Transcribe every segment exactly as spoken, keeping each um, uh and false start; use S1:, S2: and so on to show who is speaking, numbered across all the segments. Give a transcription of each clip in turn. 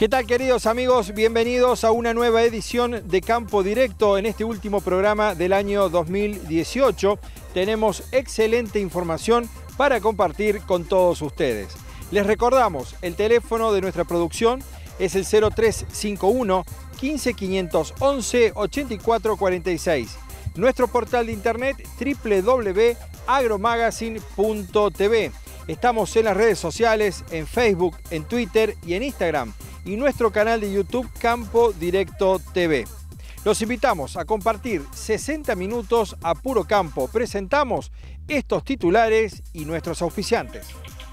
S1: tal, queridos amigos? Bienvenidos a una nueva edición de Campo Directo. En este último programa del año dos mil dieciocho tenemos excelente información para compartir con todos ustedes. Les recordamos, el teléfono de nuestra producción es el cero tres cinco uno, quince, quinientos once, ochenta y cuatro cuarenta y seis. Nuestro portal de internet doble u doble u doble u punto agromagazine punto t v. Estamos en las redes sociales, en Facebook, en Twitter y en Instagram. Y nuestro canal de YouTube Campo Directo T V. Los invitamos a compartir sesenta minutos a puro campo. Presentamos estos titulares y nuestros auspiciantes.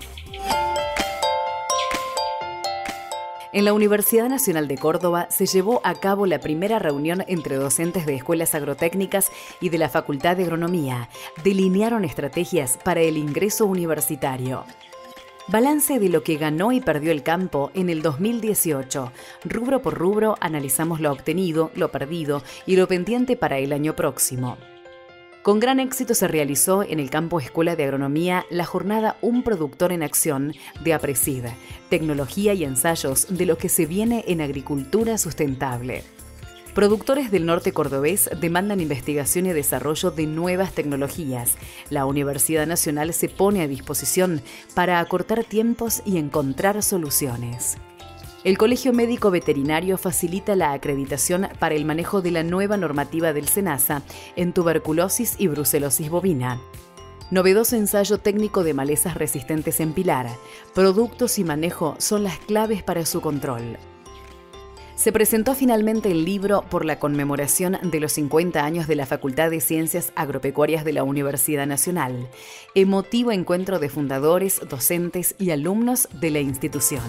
S2: En la Universidad Nacional de Córdoba se llevó a cabo la primera reunión entre docentes de escuelas agrotécnicas y de la Facultad de Agronomía. Delinearon estrategias para el ingreso universitario. Balance de lo que ganó y perdió el campo en el dos mil dieciocho. Rubro por rubro analizamos lo obtenido, lo perdido y lo pendiente para el año próximo. Con gran éxito se realizó en el campo Escuela de Agronomía la jornada Un Productor en Acción de APRESID, tecnología y ensayos de lo que se viene en agricultura sustentable. Productores del norte cordobés demandan investigación y desarrollo de nuevas tecnologías. La Universidad Nacional se pone a disposición para acortar tiempos y encontrar soluciones. El Colegio Médico Veterinario facilita la acreditación para el manejo de la nueva normativa del SENASA en tuberculosis y brucelosis bovina. Novedoso ensayo técnico de malezas resistentes en Pilar. Productos y manejo son las claves para su control. Se presentó finalmente el libro por la conmemoración de los cincuenta años de la Facultad de Ciencias Agropecuarias de la Universidad Nacional. Emotivo encuentro de fundadores, docentes y alumnos de la institución.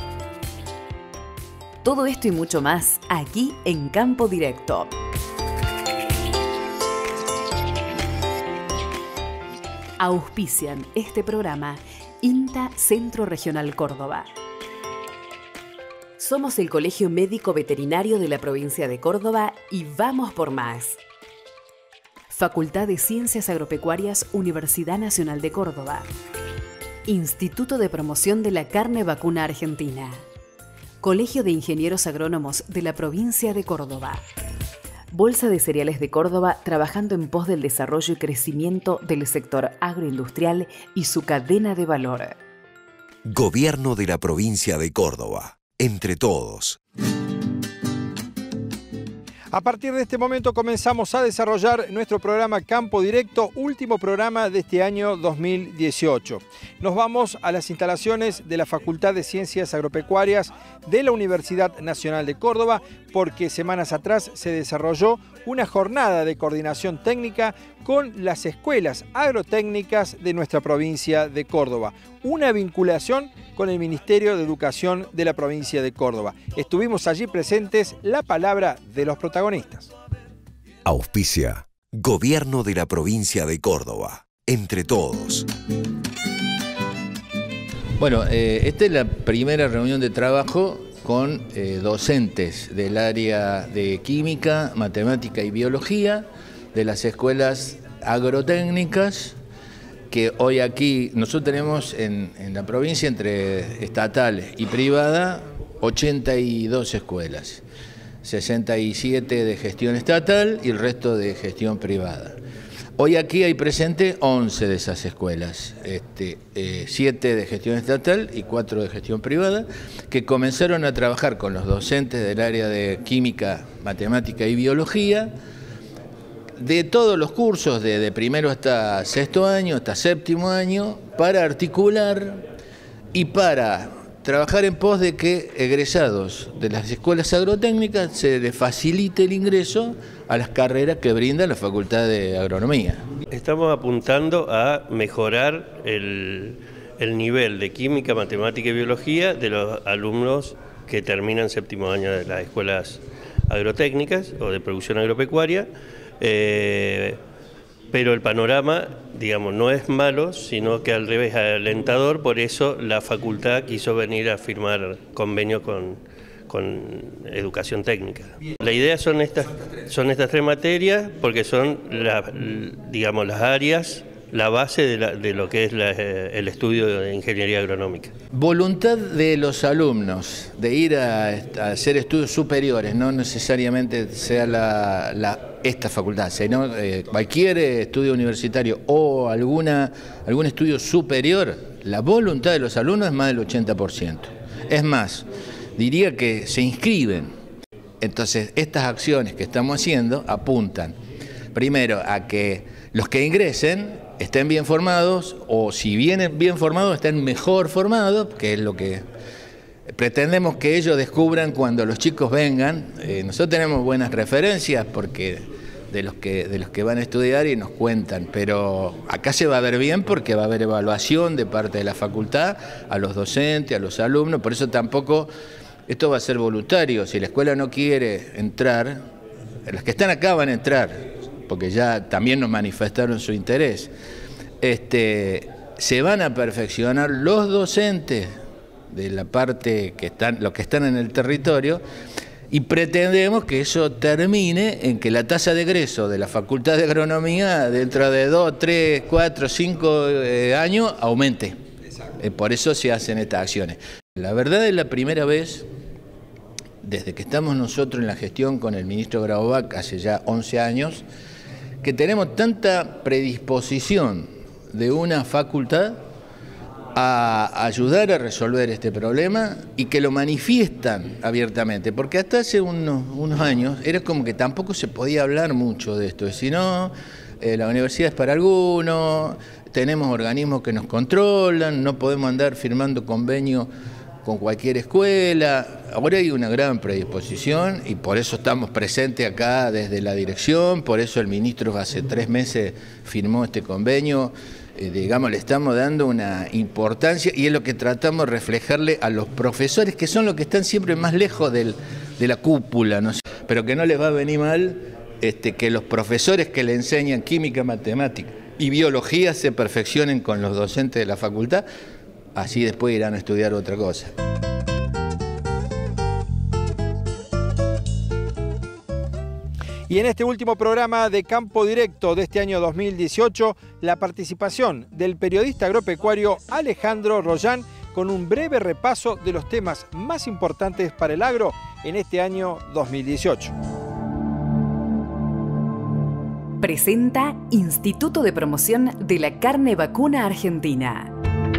S2: Todo esto y mucho más aquí en Campo Directo. Auspician este programa INTA Centro Regional Córdoba. Somos el Colegio Médico Veterinario de la provincia de Córdoba y vamos por más. Facultad de Ciencias Agropecuarias, Universidad Nacional de Córdoba. Instituto de Promoción de la Carne Vacuna Argentina. Colegio de Ingenieros Agrónomos de la provincia de Córdoba. Bolsa de Cereales de Córdoba, trabajando en pos del desarrollo y crecimiento del sector agroindustrial y su cadena de valor.
S3: Gobierno de la provincia de Córdoba. Entre todos.
S1: A partir de este momento comenzamos a desarrollar nuestro programa Campo Directo, último programa de este año dos mil dieciocho. Nos vamos a las instalaciones de la Facultad de Ciencias Agropecuarias de la Universidad Nacional de Córdoba, porque semanas atrás se desarrolló una jornada de coordinación técnica con las escuelas agrotécnicas de nuestra provincia de Córdoba. Una vinculación con el Ministerio de Educación de la provincia de Córdoba. Estuvimos allí presentes, la palabra de los protagonistas.
S3: Auspicia Gobierno de la provincia de Córdoba. Entre todos.
S4: Bueno, eh, esta es la primera reunión de trabajo con eh, docentes del área de química, matemática y biología de las escuelas agrotécnicas, que hoy aquí nosotros tenemos en, en la provincia, entre estatal y privada, ochenta y dos escuelas, sesenta y siete de gestión estatal y el resto de gestión privada. Hoy aquí hay presente once de esas escuelas, este, eh, siete de gestión estatal y cuatro de gestión privada, que comenzaron a trabajar con los docentes del área de química, matemática y biología, de todos los cursos, de, de primero hasta sexto año, hasta séptimo año, para articular y para trabajar en pos de que egresados de las escuelas agrotécnicas se les facilite el ingreso a las carreras que brinda la Facultad de Agronomía.
S5: Estamos apuntando a mejorar el, el nivel de química, matemática y biología de los alumnos que terminan séptimo año de las escuelas agrotécnicas o de producción agropecuaria, eh, pero el panorama, digamos, no es malo, sino que al revés, alentador. Por eso la facultad quiso venir a firmar convenio con, con educación técnica. La idea son estas, son estas tres materias, porque son la, digamos, las áreas la base de, la, de lo que es la, el estudio de ingeniería agronómica.
S4: Voluntad de los alumnos de ir a, a hacer estudios superiores, no necesariamente sea la, la, esta facultad, sino eh, cualquier estudio universitario o alguna, algún estudio superior, la voluntad de los alumnos es más del ochenta por ciento. Es más, diría que se inscriben. Entonces, estas acciones que estamos haciendo apuntan, primero, a que los que ingresen estén bien formados, o si vienen bien formados, estén mejor formados, que es lo que pretendemos que ellos descubran cuando los chicos vengan. Eh, nosotros tenemos buenas referencias porque de los que de los que van a estudiar y nos cuentan, pero acá se va a ver bien porque va a haber evaluación de parte de la facultad a los docentes, a los alumnos, por eso tampoco esto va a ser voluntario. Si la escuela no quiere entrar, los que están acá van a entrar, porque ya también nos manifestaron su interés. Este, se van a perfeccionar los docentes de la parte que están, los que están en el territorio, y pretendemos que eso termine en que la tasa de egreso de la Facultad de Agronomía dentro de dos, tres, cuatro, cinco eh, años aumente. Eh, por eso se hacen estas acciones. La verdad es la primera vez, desde que estamos nosotros en la gestión con el ministro Grabovac hace ya once años, que tenemos tanta predisposición de una facultad a ayudar a resolver este problema y que lo manifiestan abiertamente, porque hasta hace unos, unos años era como que tampoco se podía hablar mucho de esto, si no, eh, la universidad es para algunos, tenemos organismos que nos controlan, no podemos andar firmando convenios con cualquier escuela. Ahora hay una gran predisposición y por eso estamos presentes acá desde la dirección, por eso el ministro hace tres meses firmó este convenio, eh, digamos, le estamos dando una importancia y es lo que tratamos de reflejarle a los profesores, que son los que están siempre más lejos del, de la cúpula, ¿no? Pero que no les va a venir mal este, que los profesores que le enseñan química, matemática y biología se perfeccionen con los docentes de la facultad. Así después irán a estudiar otra cosa.
S1: Y en este último programa de Campo Directo de este año dos mil dieciocho, la participación del periodista agropecuario Alejandro Rollán con un breve repaso de los temas más importantes para el agro en este año dos mil dieciocho.
S2: Presenta Instituto de Promoción de la Carne Vacuna Argentina.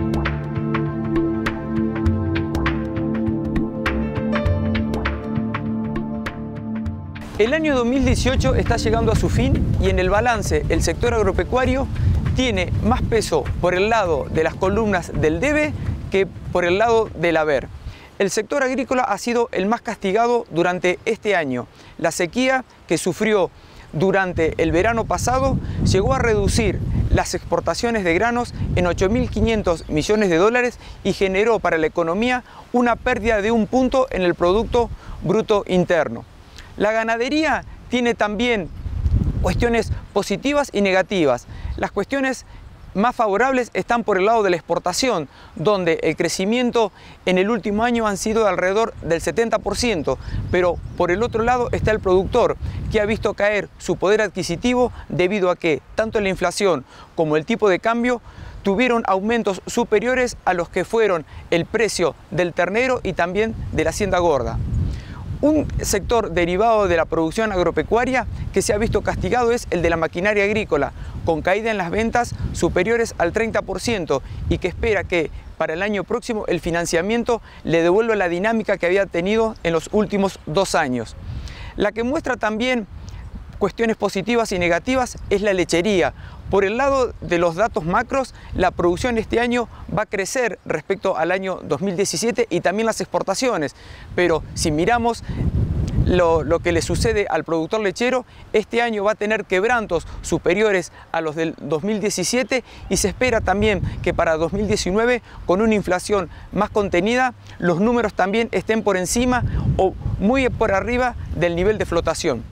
S6: El año dos mil dieciocho está llegando a su fin y en el balance el sector agropecuario tiene más peso por el lado de las columnas del debe que por el lado del haber. El sector agrícola ha sido el más castigado durante este año. La sequía que sufrió durante el verano pasado llegó a reducir las exportaciones de granos en ocho mil quinientos millones de dólares y generó para la economía una pérdida de un punto en el Producto Bruto Interno. La ganadería tiene también cuestiones positivas y negativas. Las cuestiones más favorables están por el lado de la exportación, donde el crecimiento en el último año han sido de alrededor del setenta por ciento, pero por el otro lado está el productor, que ha visto caer su poder adquisitivo debido a que tanto la inflación como el tipo de cambio tuvieron aumentos superiores a los que fueron el precio del ternero y también de la hacienda gorda. Un sector derivado de la producción agropecuaria que se ha visto castigado es el de la maquinaria agrícola, con caída en las ventas superiores al treinta por ciento y que espera que para el año próximo el financiamiento le devuelva la dinámica que había tenido en los últimos dos años. La que muestra también cuestiones positivas y negativas es la lechería. Por el lado de los datos macros, la producción este año va a crecer respecto al año dos mil diecisiete y también las exportaciones. Pero si miramos lo, lo que le sucede al productor lechero, este año va a tener quebrantos superiores a los del dos mil diecisiete y se espera también que para dos mil diecinueve, con una inflación más contenida, los números también estén por encima o muy por arriba del nivel de flotación.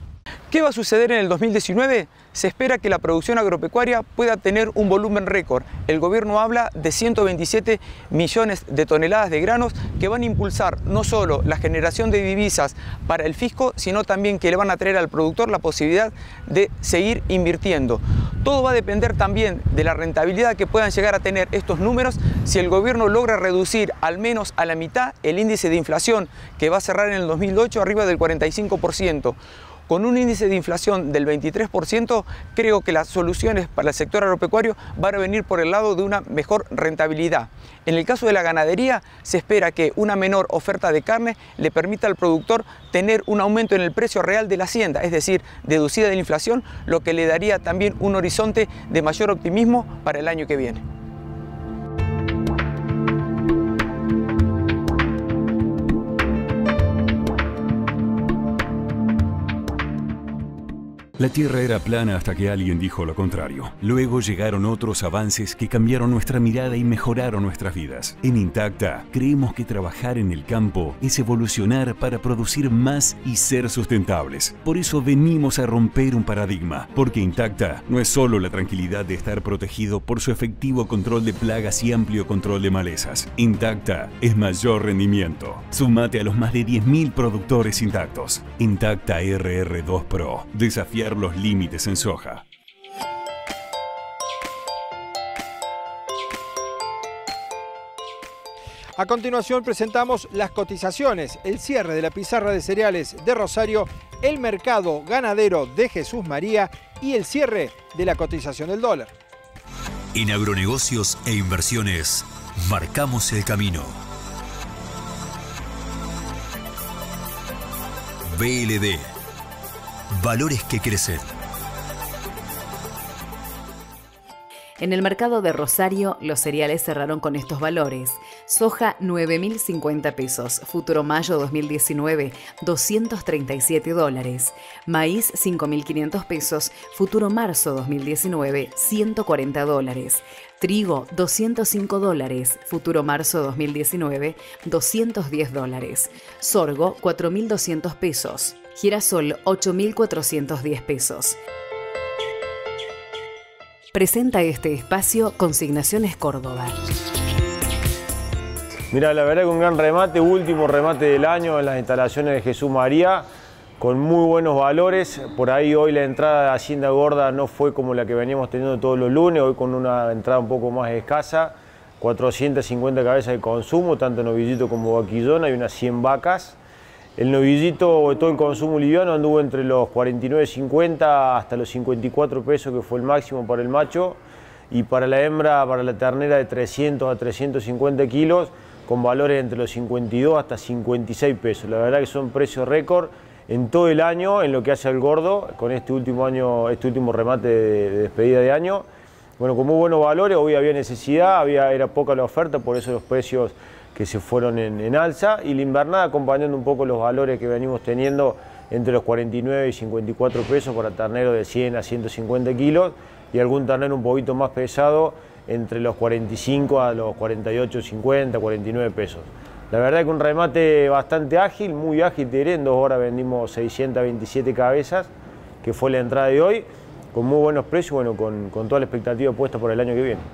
S6: ¿Qué va a suceder en el dos mil diecinueve? Se espera que la producción agropecuaria pueda tener un volumen récord. El gobierno habla de ciento veintisiete millones de toneladas de granos que van a impulsar no solo la generación de divisas para el fisco, sino también que le van a traer al productor la posibilidad de seguir invirtiendo. Todo va a depender también de la rentabilidad que puedan llegar a tener estos números si el gobierno logra reducir al menos a la mitad el índice de inflación, que va a cerrar en el dos mil ocho arriba del cuarenta y cinco por ciento. Con un índice de inflación del veintitrés por ciento, creo que las soluciones para el sector agropecuario van a venir por el lado de una mejor rentabilidad. En el caso de la ganadería, se espera que una menor oferta de carne le permita al productor tener un aumento en el precio real de la hacienda, es decir, deducida de la inflación, lo que le daría también un horizonte de mayor optimismo para el año que viene.
S7: La Tierra era plana hasta que alguien dijo lo contrario. Luego llegaron otros avances que cambiaron nuestra mirada y mejoraron nuestras vidas. En Intacta, creemos que trabajar en el campo es evolucionar para producir más y ser sustentables. Por eso venimos a romper un paradigma, porque Intacta no es solo la tranquilidad de estar protegido por su efectivo control de plagas y amplio control de malezas. Intacta es mayor rendimiento. Sumate a los más de diez mil productores intactos. Intacta R R dos Pro. Desafiar los límites en soja.
S1: A continuación presentamos las cotizaciones, el cierre de la pizarra de cereales de Rosario, el mercado ganadero de Jesús María y el cierre de la cotización del dólar.
S8: En agronegocios e inversiones, marcamos el camino. B L D. Valores que crecen.
S2: En el mercado de Rosario, los cereales cerraron con estos valores. Soja, nueve mil cincuenta pesos. Futuro mayo dos mil diecinueve, doscientos treinta y siete dólares. Maíz, cinco mil quinientos pesos. Futuro marzo dos mil diecinueve, ciento cuarenta dólares. Trigo, doscientos cinco dólares. Futuro marzo dos mil diecinueve, doscientos diez dólares. Sorgo, cuatro mil doscientos pesos. Girasol, ocho mil cuatrocientos diez pesos. Presenta este espacio Consignaciones Córdoba.
S9: Mira, la verdad que un gran remate, último remate del año en las instalaciones de Jesús María, con muy buenos valores. Por ahí hoy la entrada de Hacienda Gorda no fue como la que veníamos teniendo todos los lunes, hoy con una entrada un poco más escasa, cuatrocientas cincuenta cabezas de consumo, tanto novillito como vaquillona y unas cien vacas. El novillito, todo el consumo liviano, anduvo entre los cuarenta y nueve cincuenta hasta los cincuenta y cuatro pesos, que fue el máximo para el macho, y para la hembra, para la ternera, de trescientos a trescientos cincuenta kilos, con valores entre los cincuenta y dos hasta cincuenta y seis pesos. La verdad que son precios récord en todo el año, en lo que hace al gordo, con este último año, este último remate de, de despedida de año. Bueno, con muy buenos valores, hoy había necesidad, había, era poca la oferta, por eso los precios que se fueron en, en alza, y la invernada acompañando un poco los valores que venimos teniendo entre los cuarenta y nueve y cincuenta y cuatro pesos para ternero de cien a ciento cincuenta kilos, y algún ternero un poquito más pesado entre los cuarenta y cinco a los cuarenta y ocho cincuenta, cuarenta y nueve pesos. La verdad que un remate bastante ágil, muy ágil, te diré. En dos horas vendimos seiscientas veintisiete cabezas, que fue la entrada de hoy, con muy buenos precios, bueno, con, con toda la expectativa puesta por el año que viene.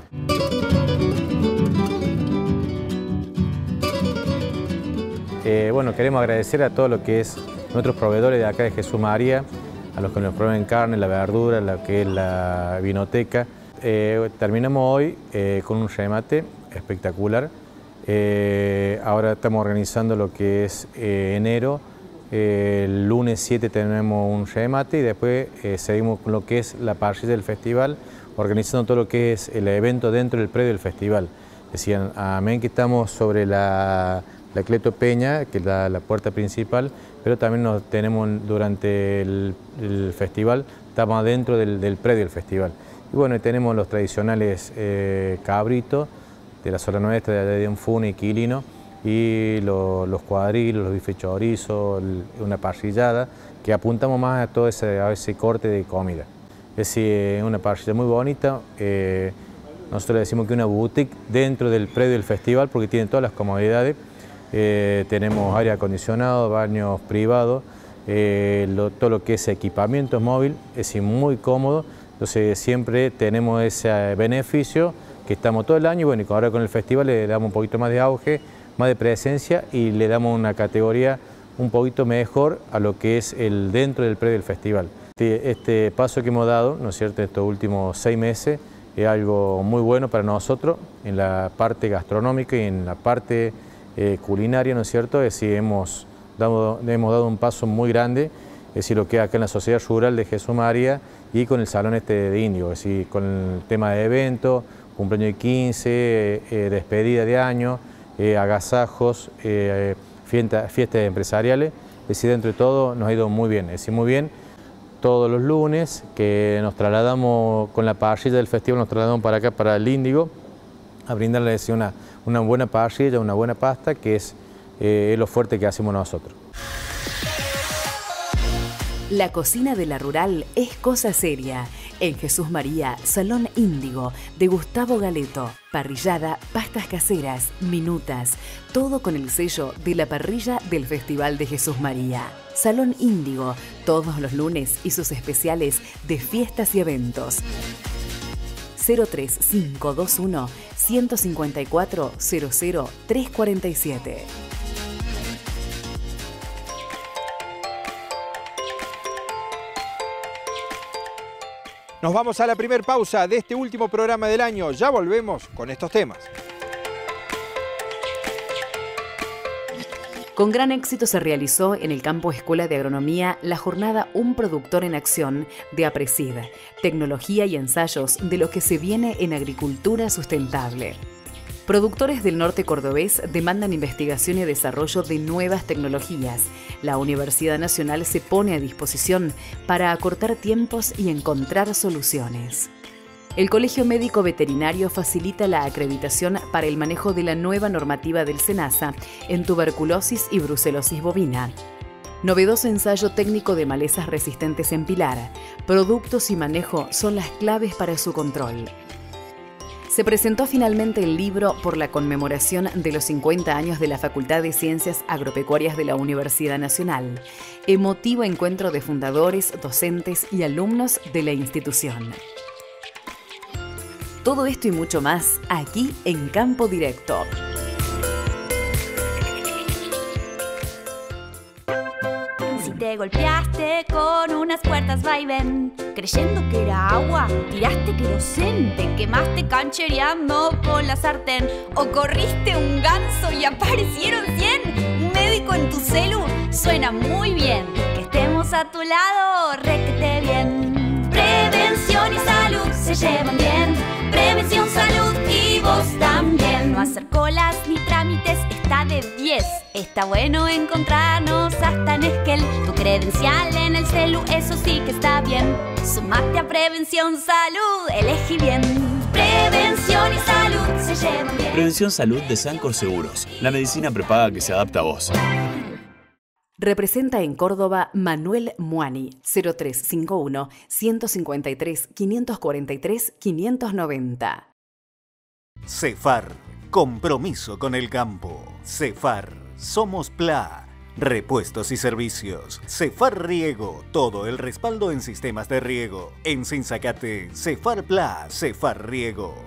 S10: Eh, bueno, queremos agradecer a todo lo que es nuestros proveedores de acá de Jesús María, a los que nos proveen carne, la verdura, lo que es la vinoteca. Eh, terminamos hoy eh, con un remate espectacular. Eh, ahora estamos organizando lo que es eh, enero. Eh, el lunes siete tenemos un remate y después eh, seguimos con lo que es la parrilla del festival, organizando todo lo que es el evento dentro del predio del festival. Decían, amén, que estamos sobre la... la Cleto Peña, que es la, la puerta principal, pero también nos tenemos durante el, el festival, estamos dentro del, del predio del festival. Y bueno, tenemos los tradicionales eh, cabritos de la zona nuestra, de Anfune y Quilino, y lo, los cuadrilos, los bifes chorizo, una parrillada, que apuntamos más a todo ese, a ese corte de comida. Es decir, una parrilla muy bonita. Eh, nosotros le decimos que una boutique dentro del predio del festival, porque tiene todas las comodidades. Eh, tenemos aire acondicionado, baños privados, eh, lo, todo lo que es equipamiento móvil, es decir, muy cómodo. Entonces siempre tenemos ese beneficio que estamos todo el año, bueno, y ahora con el festival le damos un poquito más de auge, más de presencia y le damos una categoría un poquito mejor a lo que es el dentro del predio del festival. Este, este paso que hemos dado, ¿no es cierto?, estos últimos seis meses, es algo muy bueno para nosotros en la parte gastronómica y en la parte eh, culinaria, ¿no es cierto? Es decir, hemos dado, hemos dado un paso muy grande, es decir, lo que es acá en la Sociedad Rural de Jesús María y con el Salón este de Índigo, es decir, con el tema de eventos, cumpleaños de quince, eh, eh, despedida de año, eh, agasajos, eh, fiesta, fiestas empresariales, es decir, dentro de todo nos ha ido muy bien, es decir, muy bien. Todos los lunes que nos trasladamos con la parrilla del festival, nos trasladamos para acá, para el Índigo, a brindarles una, una buena parrilla, una buena pasta, que es, eh, es lo fuerte que hacemos nosotros.
S2: La cocina de la rural es cosa seria. En Jesús María, Salón Índigo, de Gustavo Galeto. Parrillada, pastas caseras, minutas, todo con el sello de la parrilla del Festival de Jesús María. Salón Índigo, todos los lunes y sus especiales de fiestas y eventos. cero tres cinco dos uno, uno cinco cuatro, cero cero tres cuatro siete.
S1: Nos vamos a la primera pausa de este último programa del año. Ya volvemos con estos temas.
S2: Con gran éxito se realizó en el campo Escuela de Agronomía la jornada Un Productor en Acción de APRESID, tecnología y ensayos de lo que se viene en agricultura sustentable. Productores del norte cordobés demandan investigación y desarrollo de nuevas tecnologías. La Universidad Nacional se pone a disposición para acortar tiempos y encontrar soluciones. El Colegio Médico Veterinario facilita la acreditación para el manejo de la nueva normativa del SENASA en tuberculosis y brucelosis bovina. Novedoso ensayo técnico de malezas resistentes en pilar. Productos y manejo son las claves para su control. Se presentó finalmente el libro por la conmemoración de los cincuenta años de la Facultad de Ciencias Agropecuarias de la Universidad Nacional. Emotivo encuentro de fundadores, docentes y alumnos de la institución. Todo esto y mucho más aquí en Campo Directo.
S11: Si te golpeaste con unas puertas vaivén, creyendo que era agua, tiraste querosén, te quemaste canchereando con la sartén, o corriste un ganso y aparecieron cien. Un médico en tu celu suena muy bien. Que estemos a tu lado, requete bien. Prevención y salud se llevan bien. Prevención, salud y vos también. No hacer colas ni trámites está de diez. Está bueno encontrarnos hasta en Esquel. Tu credencial en el celu, eso sí que está bien. Sumate a Prevención Salud, elegí bien. Prevención y salud se llevan bien.
S12: Prevención Salud de Sancor Seguros. La medicina prepaga que se adapta a vos.
S2: Representa en Córdoba Manuel Muani, cero tres cinco uno, uno cinco tres, cinco cuatro tres, quinientos noventa.
S13: Cefar, compromiso con el campo. Cefar, somos P L A. Repuestos y servicios. Cefar Riego, todo el respaldo en sistemas de riego. En Sinzacate, Cefar P L A, Cefar Riego.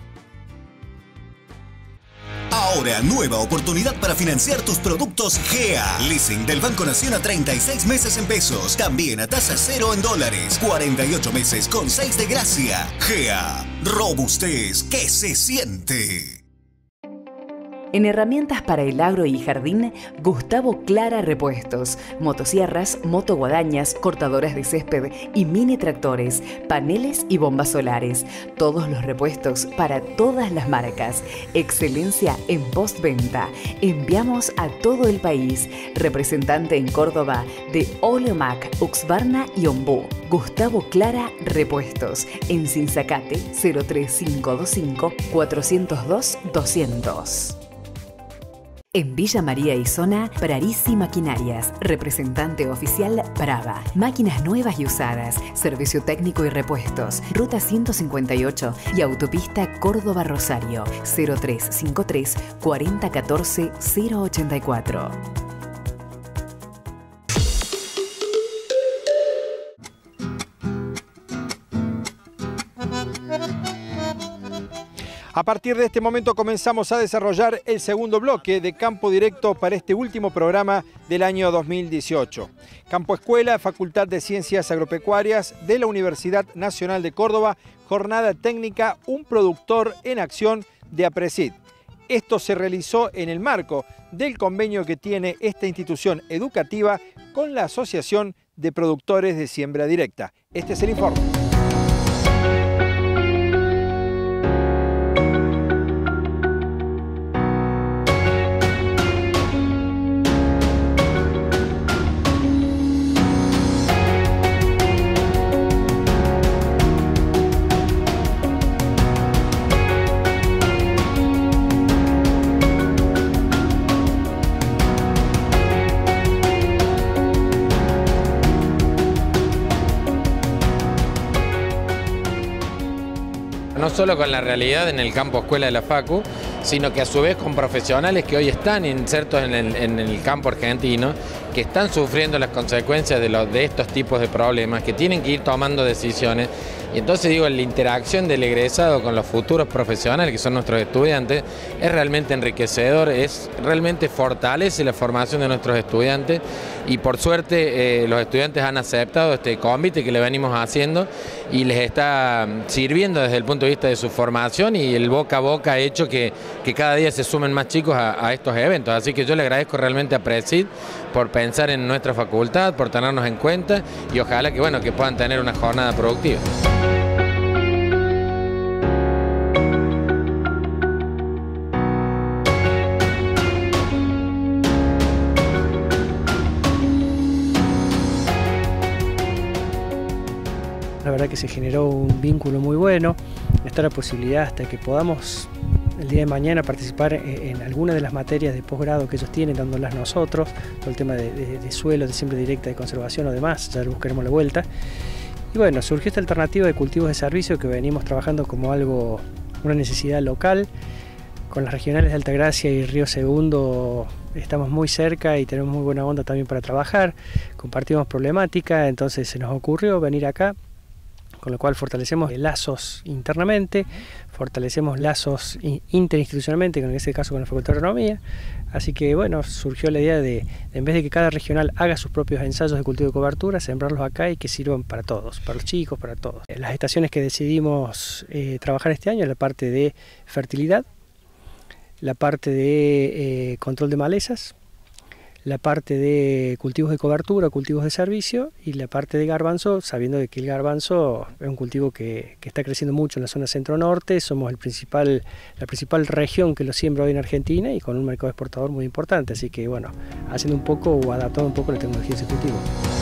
S8: Ahora, nueva oportunidad para financiar tus productos G E A. Leasing del Banco Nación a treinta y seis meses en pesos. También a tasa cero en dólares. cuarenta y ocho meses con seis de gracia. G E A. Robustez que se siente.
S2: En herramientas para el agro y jardín, Gustavo Clara Repuestos, motosierras, motoguadañas, cortadoras de césped y mini tractores, paneles y bombas solares. Todos los repuestos para todas las marcas. Excelencia en postventa. Enviamos a todo el país. Representante en Córdoba de Oleomac, Uxbarna y Ombú. Gustavo Clara Repuestos. En Sinzacate, cero tres cinco dos cinco, cuatro cero dos, doscientos. En Villa María y Zona, Prarisi Maquinarias, representante oficial Brava. Máquinas nuevas y usadas, servicio técnico y repuestos. Ruta ciento cincuenta y ocho y autopista Córdoba-Rosario, cero tres cinco tres, cuatro cero uno cuatro, cero ochenta y cuatro.
S1: A partir de este momento comenzamos a desarrollar el segundo bloque de Campo Directo para este último programa del año dos mil dieciocho. Campo Escuela, Facultad de Ciencias Agropecuarias de la Universidad Nacional de Córdoba, jornada técnica, un productor en acción de APRESID. Esto se realizó en el marco del convenio que tiene esta institución educativa con la Asociación de Productores de Siembra Directa. Este es el informe.
S14: No solo con la realidad en el campo escuela de la Facu, sino que a su vez con profesionales que hoy están insertos en el, en el campo argentino, que están sufriendo las consecuencias de, los, de estos tipos de problemas, que tienen que ir tomando decisiones. Y entonces digo, la interacción del egresado con los futuros profesionales, que son nuestros estudiantes, es realmente enriquecedor, es realmente fortalece la formación de nuestros estudiantes y por suerte eh, los estudiantes han aceptado este convite que le venimos haciendo y les está sirviendo desde el punto de vista de su formación, y el boca a boca ha hecho que, que cada día se sumen más chicos a, a estos eventos. Así que yo le agradezco realmente a APRESID por pensar en nuestra facultad, por tenernos en cuenta y ojalá que, bueno, que puedan tener una jornada productiva.
S15: La verdad que se generó un vínculo muy bueno, está la posibilidad hasta que podamos el día de mañana participar en alguna de las materias de posgrado que ellos tienen, dándolas nosotros, todo el tema de, de, de suelo, de siembra directa, de conservación o demás, ya buscaremos la vuelta. Y bueno, surgió esta alternativa de cultivos de servicio que venimos trabajando como algo, una necesidad local. Con las regionales de Altagracia y Río Segundo estamos muy cerca y tenemos muy buena onda también para trabajar, compartimos problemática, entonces se nos ocurrió venir acá, con lo cual fortalecemos lazos internamente, fortalecemos lazos interinstitucionalmente, en este caso con la Facultad de Agronomía. Así que bueno, surgió la idea de, de, en vez de que cada regional haga sus propios ensayos de cultivo de cobertura, sembrarlos acá y que sirvan para todos, para los chicos, para todos. Las estaciones que decidimos eh, trabajar este año es la parte de fertilidad, la parte de eh, control de malezas, la parte de cultivos de cobertura, cultivos de servicio, y la parte de garbanzo, sabiendo de que el garbanzo es un cultivo que, que está creciendo mucho en la zona centro-norte. Somos el principal, la principal región que lo siembra hoy en Argentina y con un mercado exportador muy importante, así que bueno, haciendo un poco o adaptando un poco la tecnología de ese cultivo.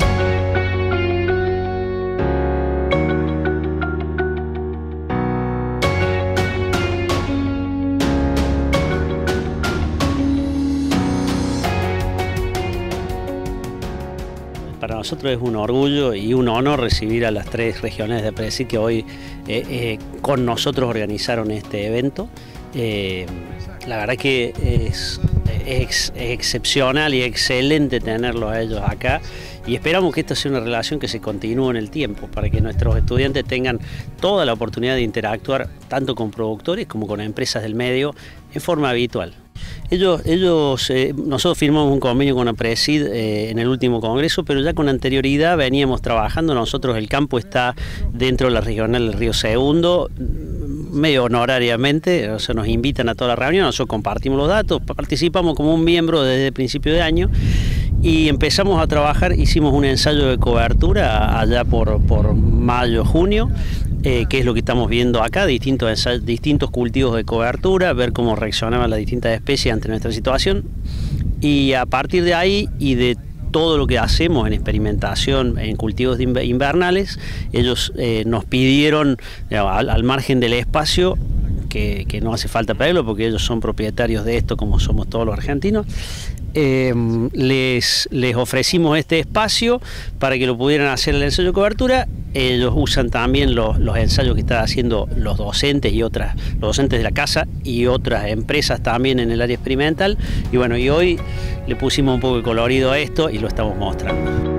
S16: Para nosotros es un orgullo y un honor recibir a las tres regiones de APRESID que hoy eh, eh, con nosotros organizaron este evento. Eh, la verdad que es, es, es excepcional y excelente tenerlos a ellos acá, y esperamos que esta sea una relación que se continúe en el tiempo para que nuestros estudiantes tengan toda la oportunidad de interactuar tanto con productores como con empresas del medio en forma habitual. Ellos, ellos eh, nosotros firmamos un convenio con APRESID eh, en el último congreso, pero ya con anterioridad veníamos trabajando. Nosotros, el campo está dentro de la regional del Río Segundo, medio honorariamente, o sea, nos invitan a toda la reunión, nosotros compartimos los datos, participamos como un miembro desde el principio de año y empezamos a trabajar. Hicimos un ensayo de cobertura allá por, por mayo, junio, eh, que es lo que estamos viendo acá, distintos, ensayos, distintos cultivos de cobertura, ver cómo reaccionaban las distintas especies ante nuestra situación, y a partir de ahí y de todo lo que hacemos en experimentación en cultivos invernales, ellos eh, nos pidieron, digamos, al, al margen del espacio, que, que no hace falta pedirlo porque ellos son propietarios de esto como somos todos los argentinos, eh, les, les ofrecimos este espacio para que lo pudieran hacer el ensayo de cobertura. Ellos usan también los, los ensayos que están haciendo los docentes y otras, los docentes de la casa y otras empresas también en el área experimental, y bueno, y hoy le pusimos un poco de colorido a esto y lo estamos mostrando.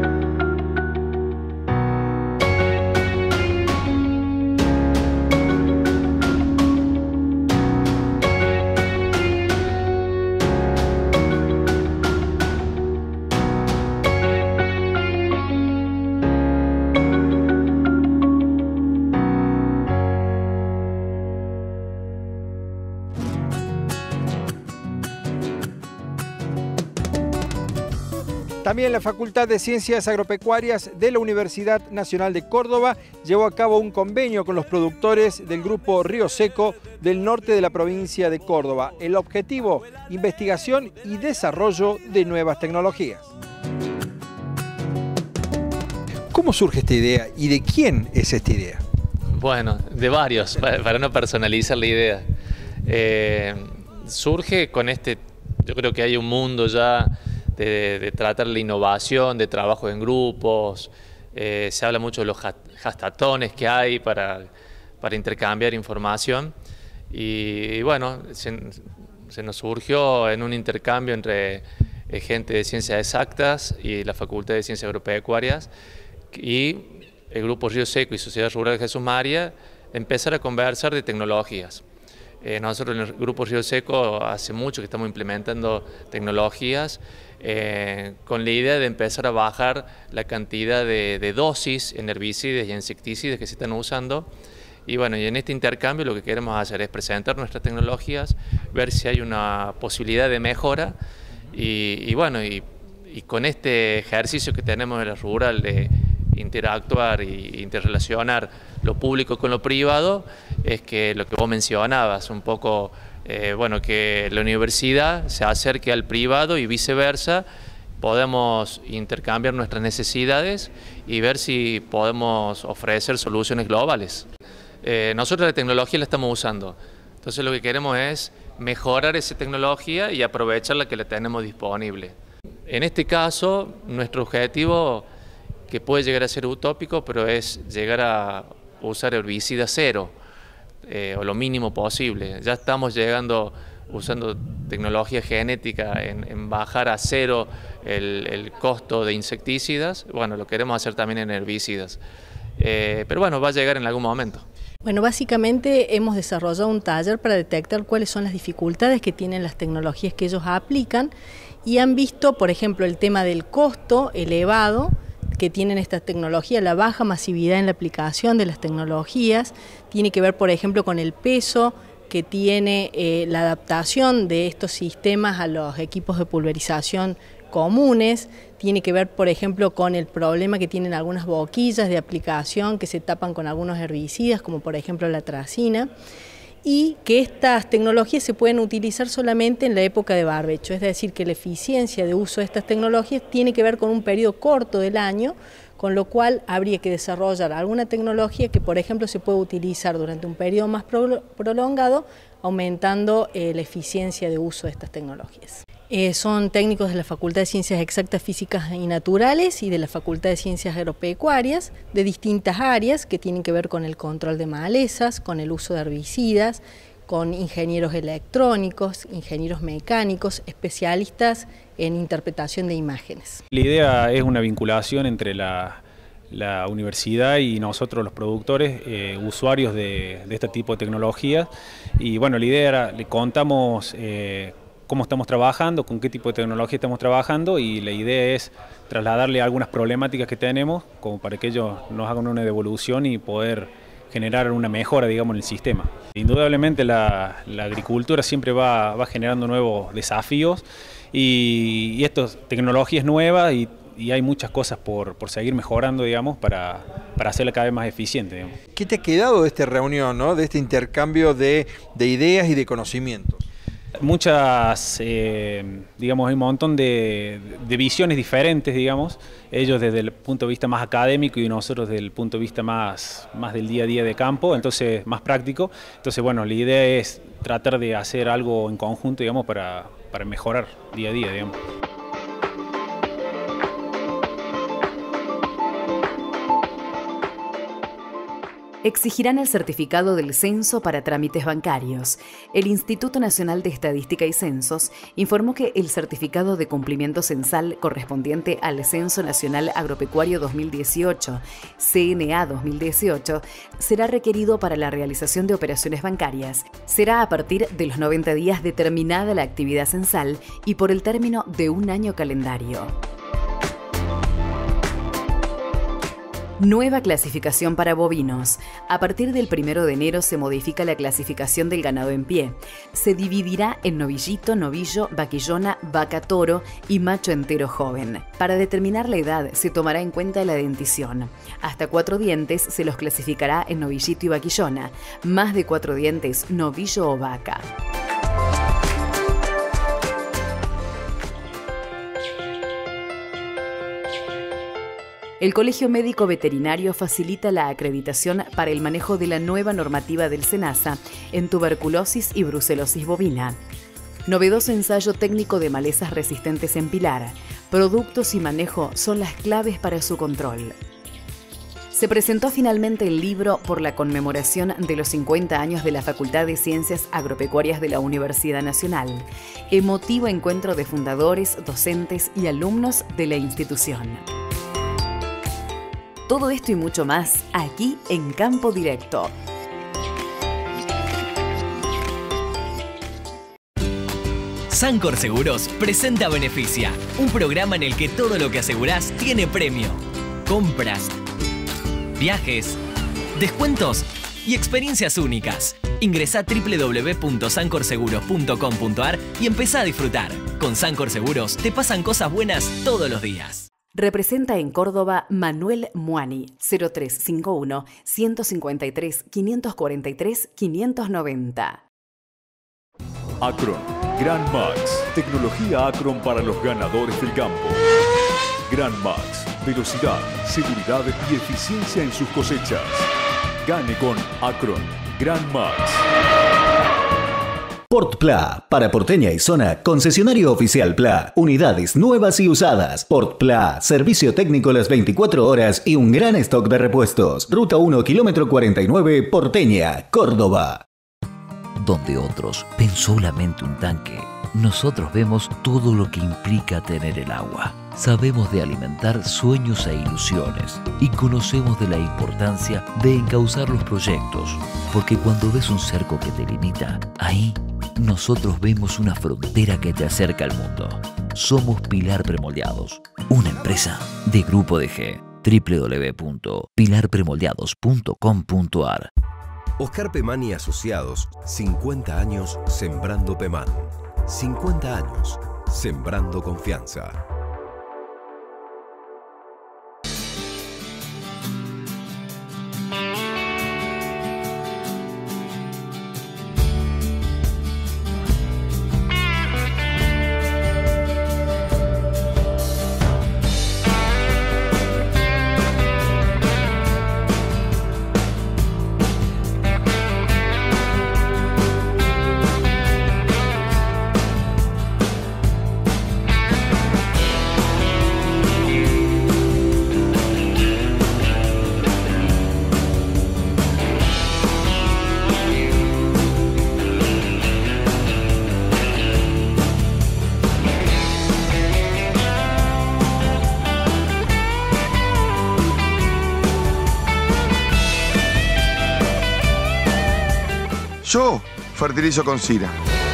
S1: También la Facultad de Ciencias Agropecuarias de la Universidad Nacional de Córdoba llevó a cabo un convenio con los productores del grupo Río Seco del norte de la provincia de Córdoba. El objetivo, investigación y desarrollo de nuevas tecnologías. ¿Cómo surge esta idea y de quién es esta idea?
S17: Bueno, de varios, para no personalizar la idea. Eh, surge con este, yo creo que hay un mundo ya de, de tratar la innovación, de trabajo en grupos, eh, se habla mucho de los hackathons que hay para, para intercambiar información y, y bueno, se, se nos surgió en un intercambio entre eh, gente de Ciencias Exactas y la Facultad de Ciencias Agropecuarias y el Grupo Río Seco y Sociedad Rural de Jesús María, empezar a conversar de tecnologías. Eh, nosotros en el Grupo Río Seco hace mucho que estamos implementando tecnologías eh, con la idea de empezar a bajar la cantidad de, de dosis en herbicidas y insecticidas que se están usando. Y bueno, y en este intercambio lo que queremos hacer es presentar nuestras tecnologías, ver si hay una posibilidad de mejora y, y bueno, y, y con este ejercicio que tenemos en la rural de interactuar e interrelacionar lo público con lo privado, es que lo que vos mencionabas, un poco, eh, bueno, que la universidad se acerque al privado y viceversa, podemos intercambiar nuestras necesidades y ver si podemos ofrecer soluciones globales. Eh, nosotros la tecnología la estamos usando, entonces lo que queremos es mejorar esa tecnología y aprovechar la que la tenemos disponible. En este caso, nuestro objetivo, que puede llegar a ser utópico, pero es llegar a usar herbicida cero, eh, o lo mínimo posible. Ya estamos llegando, usando tecnología genética, en, en bajar a cero el, el costo de insecticidas. Bueno, lo queremos hacer también en herbicidas. Eh, pero bueno, va a llegar en algún momento.
S18: Bueno, básicamente hemos desarrollado un taller para detectar cuáles son las dificultades que tienen las tecnologías que ellos aplican y han visto, por ejemplo, el tema del costo elevado que tienen estas tecnologías, la baja masividad en la aplicación de las tecnologías, tiene que ver, por ejemplo, con el peso que tiene eh, la adaptación de estos sistemas a los equipos de pulverización comunes, tiene que ver, por ejemplo, con el problema que tienen algunas boquillas de aplicación que se tapan con algunos herbicidas, como por ejemplo la atracina, y que estas tecnologías se pueden utilizar solamente en la época de barbecho, es decir, que la eficiencia de uso de estas tecnologías tiene que ver con un periodo corto del año, con lo cual habría que desarrollar alguna tecnología que, por ejemplo, se puede utilizar durante un periodo más pro prolongado, aumentando eh, la eficiencia de uso de estas tecnologías. Eh, son técnicos de la Facultad de Ciencias Exactas, Físicas y Naturales y de la Facultad de Ciencias Agropecuarias, de distintas áreas que tienen que ver con el control de malezas, con el uso de herbicidas, con ingenieros electrónicos, ingenieros mecánicos, especialistas en interpretación de imágenes.
S19: La idea es una vinculación entre la, la universidad y nosotros los productores, eh, usuarios de, de este tipo de tecnologías, y bueno, la idea era, le contamos eh, cómo estamos trabajando, con qué tipo de tecnología estamos trabajando, y la idea es trasladarle algunas problemáticas que tenemos como para que ellos nos hagan una devolución y poder generar una mejora, digamos, en el sistema. Indudablemente la, la agricultura siempre va, va generando nuevos desafíos y, y estas tecnologías nuevas y, y hay muchas cosas por, por seguir mejorando, digamos, para, para hacerla cada vez más eficiente, digamos.
S1: ¿Qué te ha quedado de esta reunión, ¿no? De este intercambio de, de ideas y de conocimientos?
S19: Muchas, eh, digamos, hay un montón de, de visiones diferentes, digamos, ellos desde el punto de vista más académico y nosotros desde el punto de vista más, más del día a día de campo, entonces más práctico. Entonces, bueno, la idea es tratar de hacer algo en conjunto, digamos, para, para mejorar día a día, digamos.
S2: Exigirán el certificado del censo para trámites bancarios. El Instituto Nacional de Estadística y Censos informó que el certificado de cumplimiento censal correspondiente al Censo Nacional Agropecuario dos mil dieciocho, C N A dos mil dieciocho, será requerido para la realización de operaciones bancarias. Será a partir de los noventa días de terminada la actividad censal y por el término de un año calendario. Nueva clasificación para bovinos. A partir del primero de enero se modifica la clasificación del ganado en pie. Se dividirá en novillito, novillo, vaquillona, vaca toro y macho entero joven. Para determinar la edad se tomará en cuenta la dentición. Hasta cuatro dientes se los clasificará en novillito y vaquillona. Más de cuatro dientes, novillo o vaca. El Colegio Médico Veterinario facilita la acreditación para el manejo de la nueva normativa del SENASA en tuberculosis y brucelosis bovina. Novedoso ensayo técnico de malezas resistentes en pilar. Productos y manejo son las claves para su control. Se presentó finalmente el libro por la conmemoración de los cincuenta años de la Facultad de Ciencias Agropecuarias de la Universidad Nacional. Emotivo encuentro de fundadores, docentes y alumnos de la institución. Todo esto y mucho más aquí en Campo Directo.
S20: Sancor Seguros presenta Beneficia, un programa en el que todo lo que asegurás tiene premio. Compras, viajes, descuentos y experiencias únicas. Ingresá a doble u doble u doble u punto sancor seguros punto com punto a r y empezá a disfrutar. Con Sancor Seguros te pasan cosas buenas todos los días.
S2: Representa en Córdoba Manuel Muani, cero tres cinco uno, uno cinco tres, cinco cuatro tres, quinientos noventa.
S7: Acron, Gran Max, tecnología Acron para los ganadores del campo. Gran Max, velocidad, seguridad y eficiencia en sus cosechas. Gane con Acron, Gran Max.
S8: Portpla, para Porteña y zona, concesionario oficial Pla, unidades nuevas y usadas. Portpla, servicio técnico las veinticuatro horas y un gran stock de repuestos. Ruta uno, kilómetro cuarenta y nueve, Porteña, Córdoba.
S21: Donde otros ven solamente un tanque, nosotros vemos todo lo que implica tener el agua. Sabemos de alimentar sueños e ilusiones y conocemos de la importancia de encauzar los proyectos, porque cuando ves un cerco que te limita, ahí nosotros vemos una frontera que te acerca al mundo. Somos Pilar Premoldeados, una empresa de Grupo D G. doble u doble u doble u punto pilar premoldeados punto com punto a r.
S3: Oscar Pemán y Asociados, cincuenta años sembrando Pemán. cincuenta años sembrando confianza.
S22: Yo fertilizo con Sira.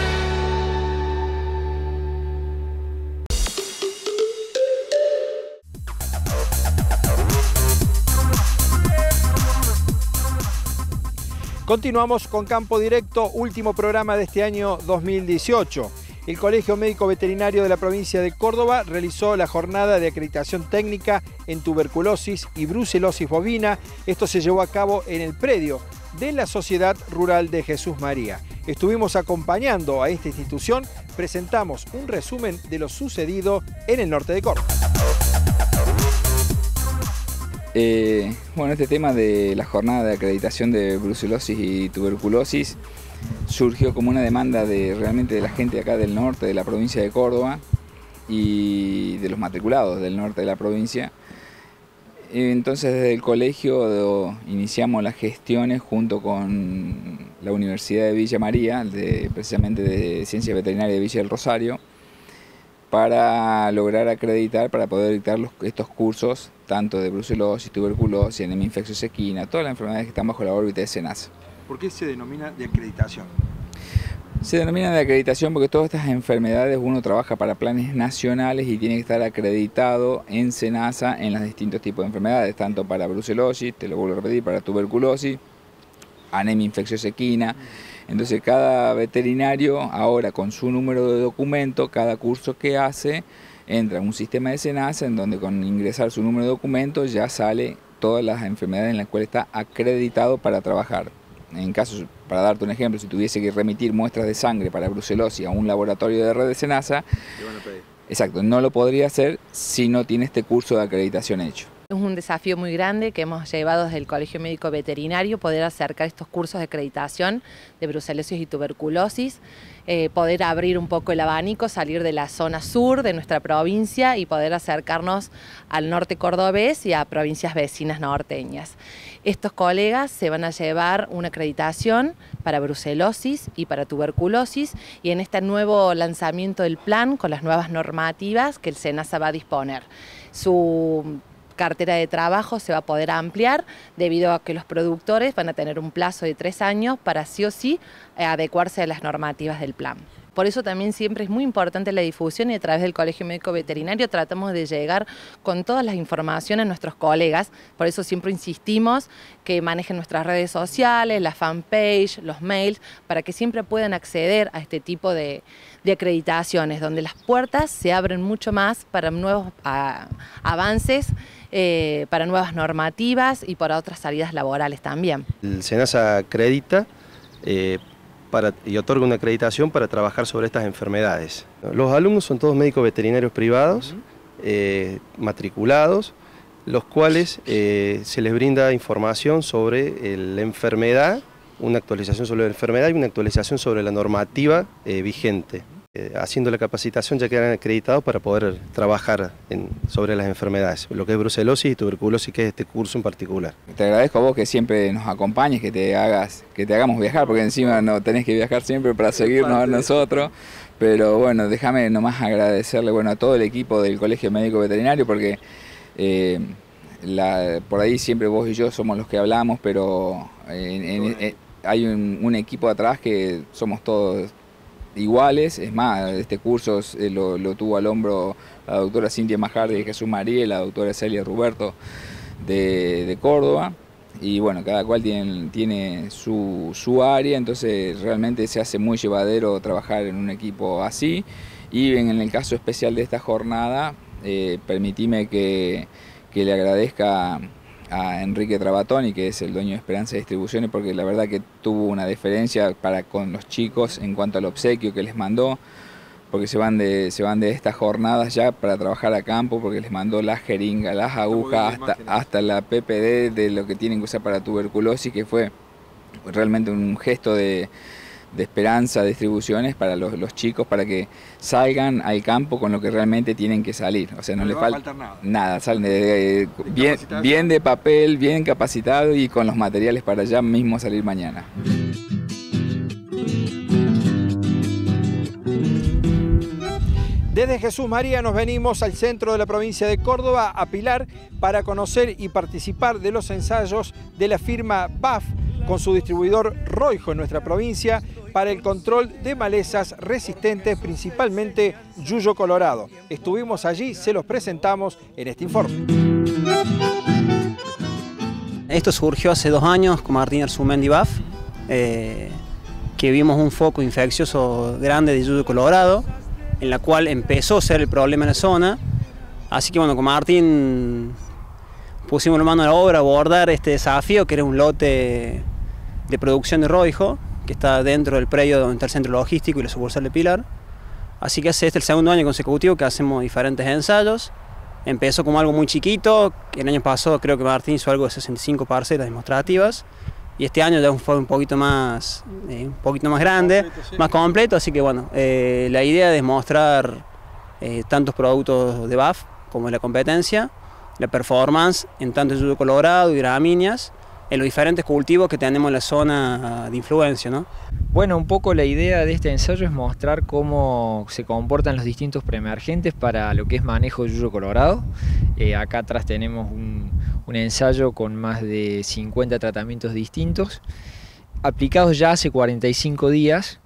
S1: Continuamos con Campo Directo, último programa de este año dos mil dieciocho. El Colegio Médico Veterinario de la provincia de Córdoba realizó la jornada de acreditación técnica en tuberculosis y brucelosis bovina. Esto se llevó a cabo en el predio de la Sociedad Rural de Jesús María. Estuvimos acompañando a esta institución, presentamos un resumen de lo sucedido en el norte de Córdoba.
S23: Eh, bueno, este tema de la jornada de acreditación de brucelosis y tuberculosis surgió como una demanda de realmente de la gente de acá del norte de la provincia de Córdoba y de los matriculados del norte de la provincia. Entonces desde el colegio iniciamos las gestiones junto con la Universidad de Villa María, de, precisamente de Ciencia Veterinaria de Villa del Rosario, para lograr acreditar, para poder dictar los, estos cursos, tanto de brucelosis, tuberculosis, anemia infecciosa equina, todas las enfermedades que están bajo la órbita de SENASA.
S1: ¿Por qué se denomina de acreditación?
S23: Se denomina de acreditación porque todas estas enfermedades uno trabaja para planes nacionales y tiene que estar acreditado en SENASA en los distintos tipos de enfermedades, tanto para brucelosis, te lo vuelvo a repetir, para tuberculosis, anemia infecciosa equina. Entonces cada veterinario ahora con su número de documento, cada curso que hace, entra en un sistema de SENASA en donde con ingresar su número de documento ya sale todas las enfermedades en las cuales está acreditado para trabajar. En caso, para darte un ejemplo, si tuviese que remitir muestras de sangre para brucelosis a un laboratorio de red de SENASA, exacto, no lo podría hacer si no tiene este curso de acreditación hecho.
S4: Es un desafío muy grande que hemos llevado desde el Colegio Médico Veterinario, poder acercar estos cursos de acreditación de brucelosis y tuberculosis, eh, poder abrir un poco el abanico, salir de la zona sur de nuestra provincia y poder acercarnos al norte cordobés y a provincias vecinas norteñas. Estos colegas se van a llevar una acreditación para brucelosis y para tuberculosis y en este nuevo lanzamiento del plan con las nuevas normativas que el SENASA va a disponer. Su cartera de trabajo se va a poder ampliar debido a que los productores van a tener un plazo de tres años para sí o sí adecuarse a las normativas del plan. Por eso también siempre es muy importante la difusión y a través del Colegio Médico Veterinario tratamos de llegar con todas las informaciones a nuestros colegas. Por eso siempre insistimos que manejen nuestras redes sociales, la fanpage, los mails, para que siempre puedan acceder a este tipo de, de acreditaciones, donde las puertas se abren mucho más para nuevos a, avances, eh, para nuevas normativas y para otras salidas laborales también.
S5: El SENASA acredita eh, Para, y otorga una acreditación para trabajar sobre estas enfermedades. Los alumnos son todos médicos veterinarios privados, eh, matriculados, los cuales eh, se les brinda información sobre eh, la enfermedad, una actualización sobre la enfermedad y una actualización sobre la normativa eh, vigente. Eh, haciendo la capacitación ya quedan acreditados para poder trabajar en, sobre las enfermedades, lo que es brucelosis y tuberculosis, que es este curso en particular.
S23: Te agradezco a vos que siempre nos acompañes, que te hagas, que te hagamos viajar, porque encima no tenés que viajar siempre para seguirnos a nosotros. Pero bueno, déjame nomás agradecerle bueno, a todo el equipo del Colegio Médico Veterinario, porque eh, la, por ahí siempre vos y yo somos los que hablamos, pero en, en, en, hay un, un equipo atrás que somos todos iguales. Es más, este curso eh, lo, lo tuvo al hombro la doctora Cintia Majardi de Jesús María y la doctora Celia Ruberto de, de Córdoba, y bueno, cada cual tiene, tiene su, su área, entonces realmente se hace muy llevadero trabajar en un equipo así. Y en el caso especial de esta jornada, eh, permitime que, que le agradezca a Enrique Trabatoni, que es el dueño de Esperanza Distribuciones, porque la verdad que tuvo una deferencia para con los chicos en cuanto al obsequio que les mandó, porque se van de, se van de estas jornadas ya para trabajar a campo, porque les mandó las jeringas, las agujas, hasta, hasta la P P D de lo que tienen que usar para tuberculosis, que fue realmente un gesto de, de Esperanza Distribuciones para los, los chicos, para que salgan al campo con lo que realmente tienen que salir. O sea, no, no les falta nada. Nada, salen de, de, bien, bien de papel, bien capacitado y con los materiales para ya mismo salir mañana.
S1: Desde Jesús María nos venimos al centro de la provincia de Córdoba, a Pilar, para conocer y participar de los ensayos de la firma B A F con su distribuidor Roijo en nuestra provincia para el control de malezas resistentes, principalmente yuyo colorado. Estuvimos allí, se los presentamos en este informe.
S6: Esto surgió hace dos años con Martín Arzumendi B A F, eh, que vimos un foco infeccioso grande de yuyo colorado, en la cual empezó a ser el problema en la zona. Así que bueno, con Martín pusimos la mano a la obra a abordar este desafío, que era un lote de producción de Roijo, que está dentro del predio donde está el centro logístico y la sucursal de Pilar. Así que este es el segundo año consecutivo que hacemos diferentes ensayos. Empezó como algo muy chiquito, el año pasado creo que Martín hizo algo de sesenta y cinco parcelas demostrativas, y este año ya fue un poquito más, eh, un poquito más grande, completo, sí. más completo, así que bueno, eh, la idea es mostrar eh, tantos productos de B A F como de la competencia, la performance en tanto yuyo colorado y gramíneas, en los diferentes cultivos que tenemos en la zona de influencia, ¿no?
S24: Bueno, un poco la idea de este ensayo es mostrar cómo se comportan los distintos preemergentes para lo que es manejo de yuyo colorado. Eh, acá atrás tenemos un, un ensayo con más de cincuenta tratamientos distintos, aplicados ya hace cuarenta y cinco días,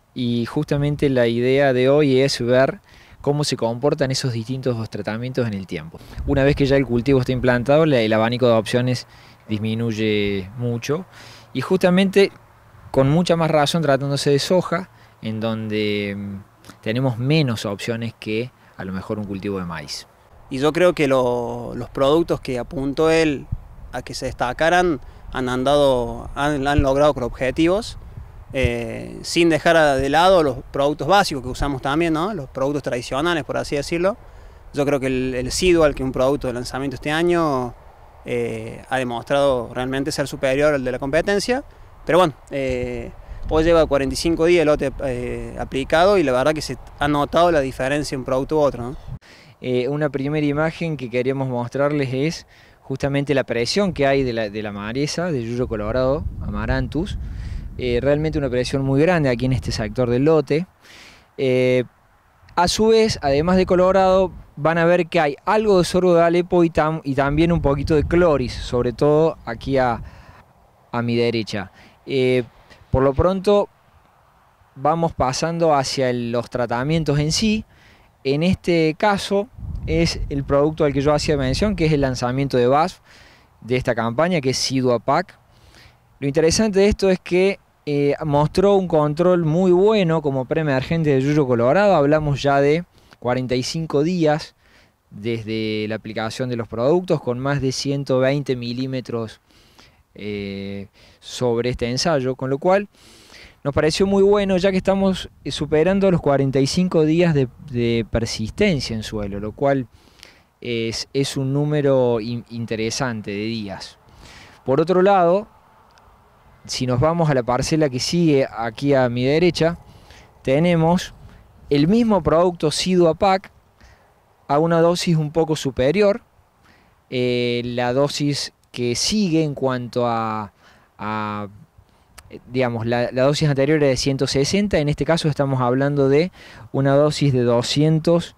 S24: y justamente la idea de hoy es ver cómo se comportan esos distintos tratamientos en el tiempo. Una vez que ya el cultivo está implantado, el abanico de opciones disminuye mucho y justamente con mucha más razón tratándose de soja, en donde tenemos menos opciones que a lo mejor un cultivo de maíz.
S6: Y yo creo que lo, los productos que apuntó él a que se destacaran han, andado, han, han logrado con objetivos, eh, sin dejar de lado los productos básicos que usamos también, ¿no? Los productos tradicionales, por así decirlo. Yo creo que el, el Seedwall, que es un producto de lanzamiento este año, eh, ha demostrado realmente ser superior al de la competencia, pero bueno, eh, hoy lleva cuarenta y cinco días el lote eh, aplicado y la verdad que se ha notado la diferencia en un producto u otro, ¿no?
S24: Eh, una primera imagen que queríamos mostrarles es justamente la presión que hay de la, de la maleza de Yuyo Colorado, Amaranthus. Eh, realmente una presión muy grande aquí en este sector del lote. Eh, a su vez, además de Colorado, van a ver que hay algo de sorgo de Alepo y, tam, y también un poquito de Cloris, sobre todo aquí a, a mi derecha. Eh, por lo pronto vamos pasando hacia el, los tratamientos en sí. En este caso es el producto al que yo hacía mención, que es el lanzamiento de B A S F de esta campaña, que es Siduapac. Lo interesante de esto es que eh, mostró un control muy bueno como preemergente de Yuyo Colorado. Hablamos ya de cuarenta y cinco días desde la aplicación de los productos, con más de ciento veinte milímetros eh, sobre este ensayo, con lo cual nos pareció muy bueno, ya que estamos superando los cuarenta y cinco días de, de persistencia en suelo, lo cual es, es un número in, interesante de días. Por otro lado, si nos vamos a la parcela que sigue aquí a mi derecha, tenemos el mismo producto Siduapac a una dosis un poco superior. Eh, la dosis que sigue en cuanto a, a digamos, la, la dosis anterior era de ciento sesenta, en este caso estamos hablando de una dosis de doscientos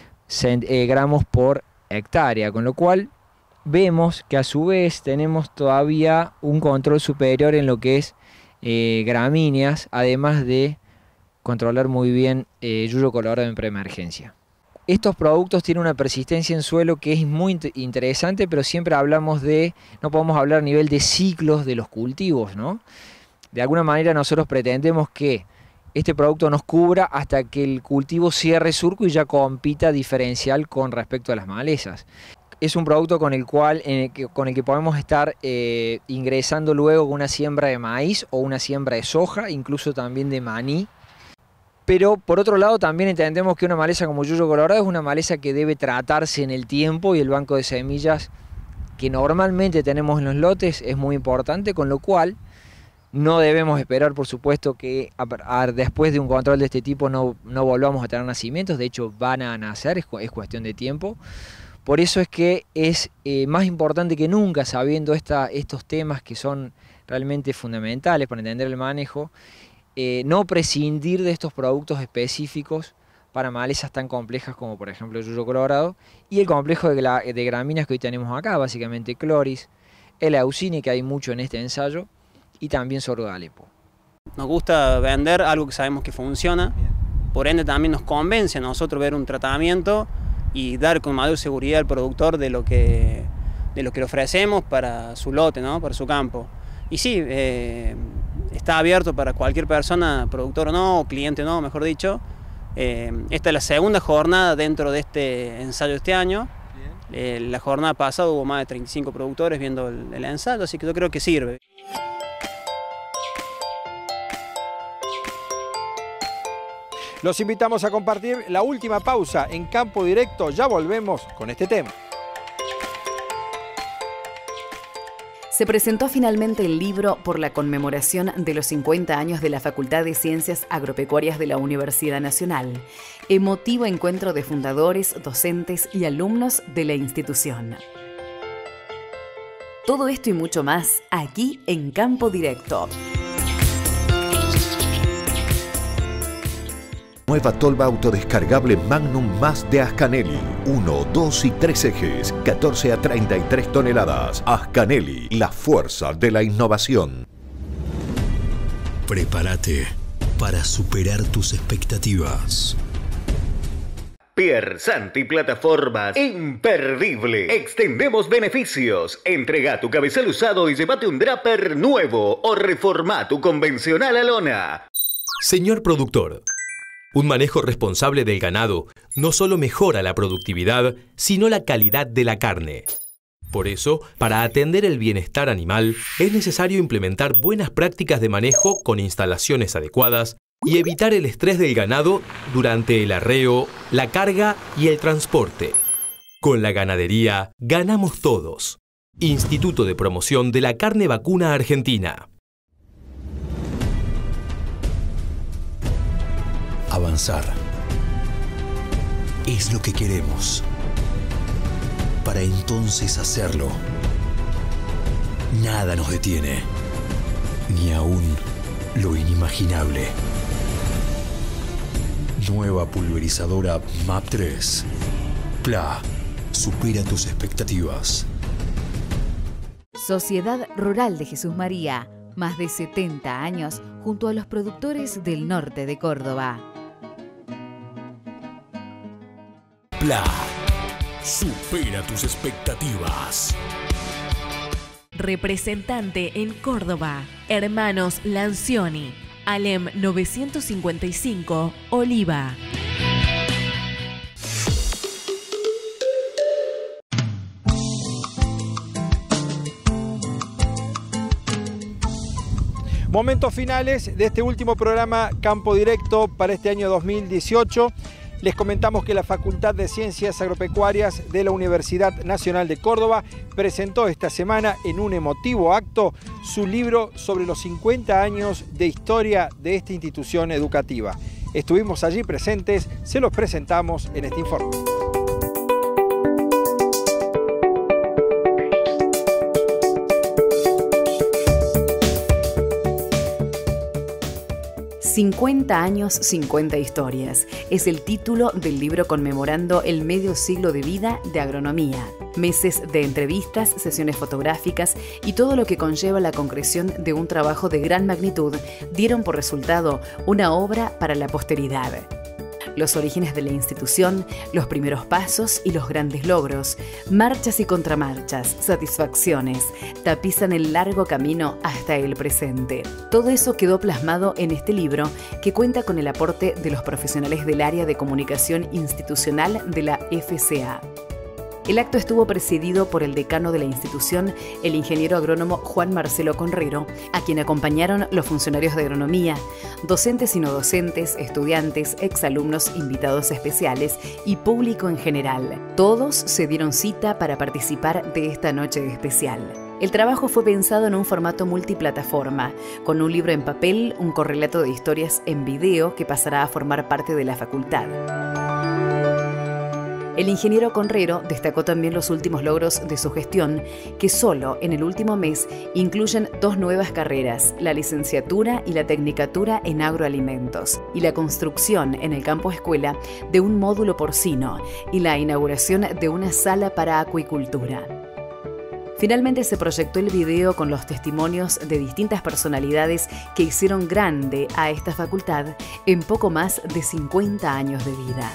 S24: gramos por hectárea, con lo cual vemos que a su vez tenemos todavía un control superior en lo que es eh, gramíneas, además de controlar muy bien eh, Yuyo Colorado en preemergencia. Estos productos tienen una persistencia en suelo que es muy interesante, pero siempre hablamos de, no podemos hablar a nivel de ciclos de los cultivos, ¿no? De alguna manera nosotros pretendemos que este producto nos cubra hasta que el cultivo cierre surco y ya compita diferencial con respecto a las malezas. Es un producto con el cual en el que, con el que podemos estar eh, ingresando luego con una siembra de maíz o una siembra de soja, incluso también de maní. Pero por otro lado también entendemos que una maleza como Yuyo Colorado es una maleza que debe tratarse en el tiempo, y el banco de semillas que normalmente tenemos en los lotes es muy importante, con lo cual no debemos esperar, por supuesto, que a, a, después de un control de este tipo no, no volvamos a tener nacimientos. De hecho van a nacer, es, es cuestión de tiempo. Por eso es que es eh, más importante que nunca, sabiendo esta, estos temas que son realmente fundamentales para entender el manejo, eh, no prescindir de estos productos específicos para malezas tan complejas como por ejemplo el Yuyo Colorado y el complejo de, de gramíneas que hoy tenemos acá, básicamente Cloris, el Auxine, que hay mucho en este ensayo, y también sorgo de Alepo.
S6: Nos gusta vender algo que sabemos que funciona, por ende también nos convence a nosotros ver un tratamiento y dar con mayor seguridad al productor de lo que, de lo que le ofrecemos para su lote, ¿no? Para su campo. Y sí, eh, está abierto para cualquier persona, productor o no, o cliente o no, mejor dicho. Eh, esta es la segunda jornada dentro de este ensayo de este año. Eh, la jornada pasada hubo más de treinta y cinco productores viendo el, el ensayo, así que yo creo que sirve.
S1: Los invitamos a compartir la última pausa en Campo Directo. Ya volvemos con este tema.
S2: Se presentó finalmente el libro por la conmemoración de los cincuenta años de la Facultad de Ciencias Agropecuarias de la Universidad Nacional. Emotivo encuentro de fundadores, docentes y alumnos de la institución. Todo esto y mucho más aquí en Campo Directo.
S3: Nueva tolva autodescargable Magnum Más de Ascanelli. uno, dos y tres ejes. catorce a treinta y tres toneladas. Ascanelli, la fuerza de la innovación.
S9: Prepárate para superar tus expectativas.
S13: Piersanti Plataformas, imperdible. Extendemos beneficios. Entrega tu cabezal usado y llévate un Draper nuevo o reforma tu convencional a lona.
S10: Señor productor, un manejo responsable del ganado no solo mejora la productividad, sino la calidad de la carne. Por eso, para atender el bienestar animal, es necesario implementar buenas prácticas de manejo con instalaciones adecuadas y evitar el estrés del ganado durante el arreo, la carga y el transporte. Con la ganadería, ganamos todos. Instituto de Promoción de la Carne Vacuna Argentina.
S9: Avanzar es lo que queremos. Para entonces hacerlo. Nada nos detiene. Ni aún lo inimaginable. Nueva pulverizadora M A P tres. Pla. Supera tus expectativas.
S2: Sociedad Rural de Jesús María. Más de setenta años junto a los productores del norte de Córdoba.
S9: Pla. Supera tus expectativas.
S11: Representante en Córdoba. Hermanos Lancioni. Alem novecientos cincuenta y cinco, Oliva.
S1: Momentos finales de este último programa Campo Directo para este año dos mil dieciocho. Les comentamos que la Facultad de Ciencias Agropecuarias de la Universidad Nacional de Córdoba presentó esta semana en un emotivo acto su libro sobre los cincuenta años de historia de esta institución educativa. Estuvimos allí presentes, se los presentamos en este informe.
S2: cincuenta años, cincuenta historias. Es el título del libro conmemorando el medio siglo de vida de agronomía. Meses de entrevistas, sesiones fotográficas y todo lo que conlleva la concreción de un trabajo de gran magnitud dieron por resultado una obra para la posteridad. Los orígenes de la institución, los primeros pasos y los grandes logros, marchas y contramarchas, satisfacciones, tapizan el largo camino hasta el presente. Todo eso quedó plasmado en este libro que cuenta con el aporte de los profesionales del área de comunicación institucional de la F C A. El acto estuvo presidido por el decano de la institución, el ingeniero agrónomo Juan Marcelo Conrero, a quien acompañaron los funcionarios de agronomía, docentes y no docentes, estudiantes, exalumnos, invitados especiales y público en general. Todos se dieron cita para participar de esta noche especial. El trabajo fue pensado en un formato multiplataforma, con un libro en papel, un correlato de historias en video que pasará a formar parte de la facultad. El ingeniero Conrero destacó también los últimos logros de su gestión, que solo en el último mes incluyen dos nuevas carreras, la licenciatura y la tecnicatura en agroalimentos, y la construcción en el campo escuela de un módulo porcino y la inauguración de una sala para acuicultura. Finalmente se proyectó el video con los testimonios de distintas personalidades que hicieron grande a esta facultad en poco más de cincuenta años de vida.